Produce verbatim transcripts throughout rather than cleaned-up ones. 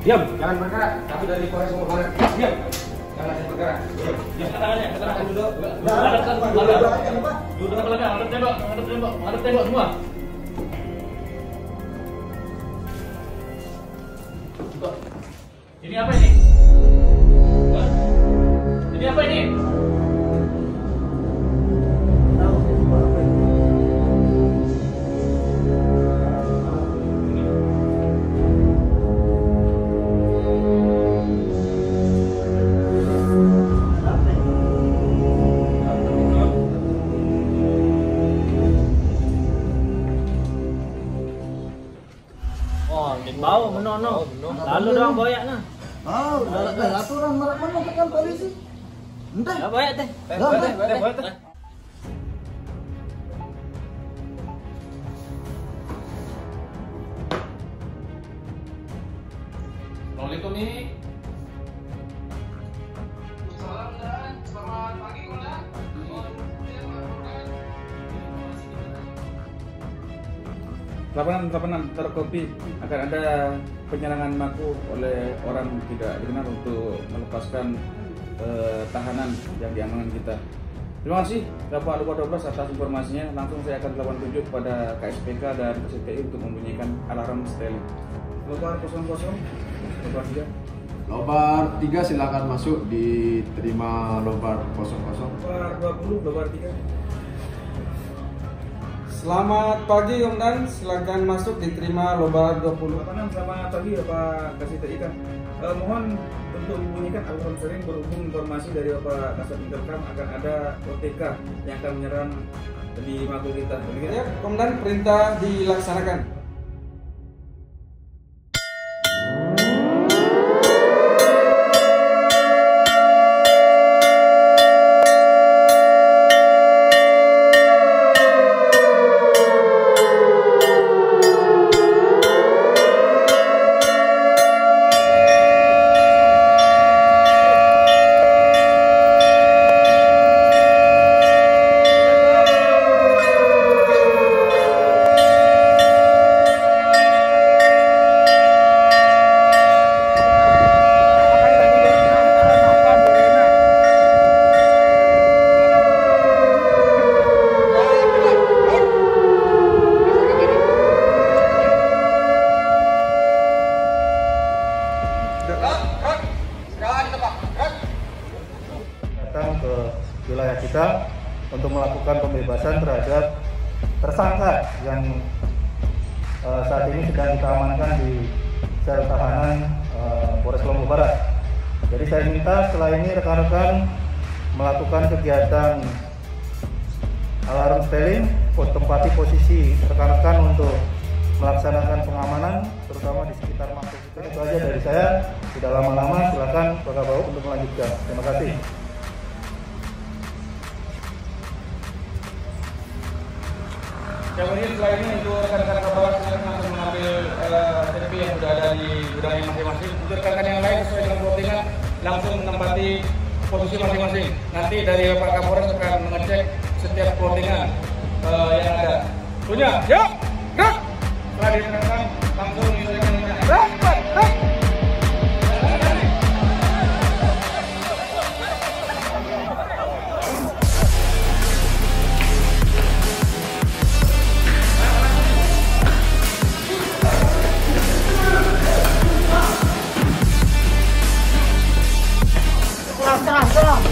Diam, jangan bergerak. Tapi dari Polres Bogor, diam. Jangan bergerak. Diam. Diam. Tangannya, tangan duduk. Hadap ke belakang. Duduk ke belakang, hadap tembok, hadap tembok, hadap tembok semua. Ini apa ini? Hah? Ini apa ini? Bau menono. Lalu dong boyak nah. Oh, dah aturan marak mana tekan polisi. Entah. Ya boyak teh. Boleh, boleh, boleh. Assalamualaikum ini. Salam dan selamat pagi Komandan. Laporan laporan terkopi akan ada penyerangan Mako oleh orang tidak dikenal untuk melepaskan eh, tahanan yang diamankan kita. Terima kasih Bapak Lupa dua belas atas informasinya. Langsung saya akan lakukan tunjuk kepada K S P K dan K S P I untuk membunyikan alarm seteling. Lobar kosong kosong, lobar tiga. Lobar tiga silakan masuk, diterima lobar kosong kosong. Lobar dua puluh, lobar tiga. Selamat pagi Komandan, silakan masuk, diterima lobar dua puluh. Laporan selamat pagi Bapak Kasih T I K. Eh, mohon untuk dibunyikan alarm sering berhubung informasi dari Bapak Kasat Interkam akan ada O T K yang akan menyerang di Mako kita. Demikian. Ya, Komandan, perintah dilaksanakan. Datang ke wilayah kita untuk melakukan pembebasan terhadap tersangka yang uh, saat ini sedang kita amankan di sel tahanan uh, Polres Lombok Barat. Jadi saya minta setelah ini rekan-rekan melakukan kegiatan alarm seteling, tempati posisi rekan-rekan untuk melaksanakan pengamanan terutama di sekitar Mako. Itu aja dari saya. Tidak lama-lama, silakan Pak Kabau untuk melanjutkan. Terima kasih. Kemudian setelah ini untuk rekan-rekan Kabawat silakan langsung mengambil T V yang sudah ada di gudangnya masing-masing. Untuk rekan-rekan yang lain sesuai dengan plottingan langsung menempati posisi masing-masing. Nanti dari Bapak Kapolres akan mengecek setiap plottingan uh, yang ada. Punya, yuk, gerak. Setelah diterangkan langsung menyesuaikan dengan gerak, gerak. Serang, serang.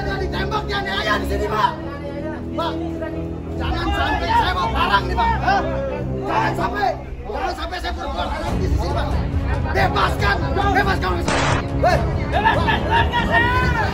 saya ditembak, dianiaya di sini, Pak. Pak, jangan sampai saya mau parang nih, Pak. Hah? Jangan sampai, jangan sampai saya berbuat anarkis di sini, Pak. Bebaskan, bebaskan orang saya. Hei, bebaskan, bebaskan saya.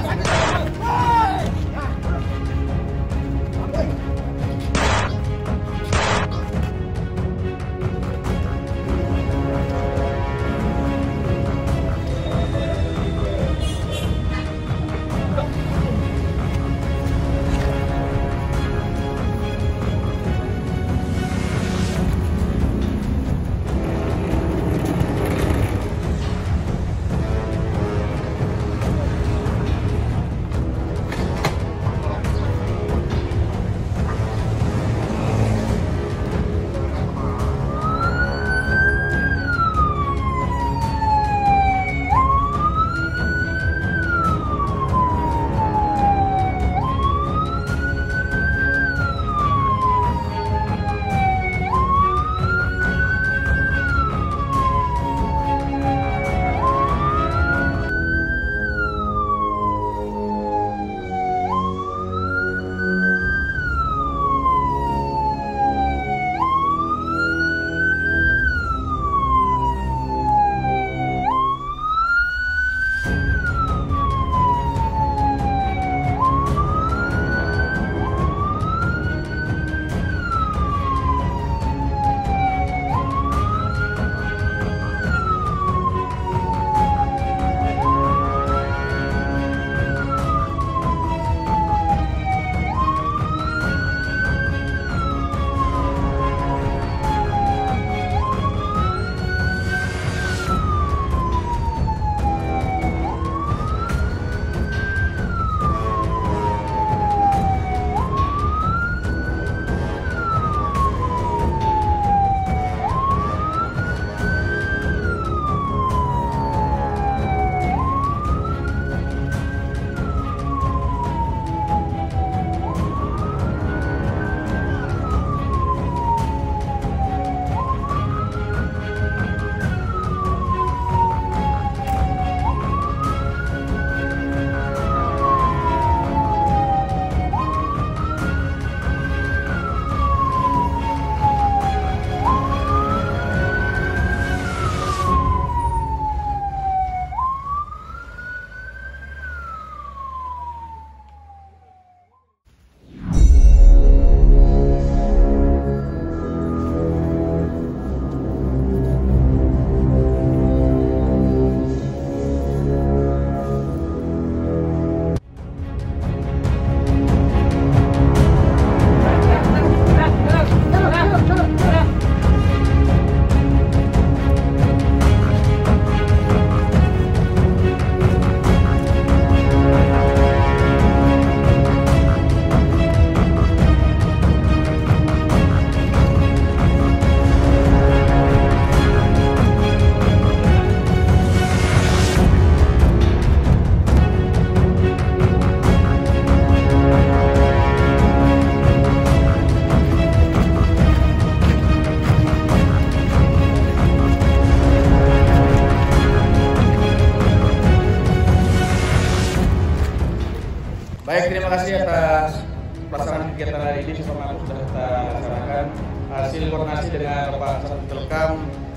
Baik, terima kasih atas pelaksanaan kegiatan hari ini. Bersama aku sudah kita laksanakan hasil koordinasi dengan Bapak Satu Telkam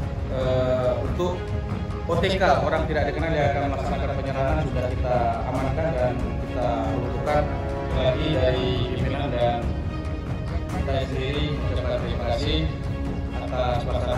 eh, untuk O T K orang tidak dikenal yang akan melaksanakan penyerangan sudah kita amankan dan kita lakukan lagi dari pimpinan dan kita sendiri mengucapkan terima kasih atas pelaksanaan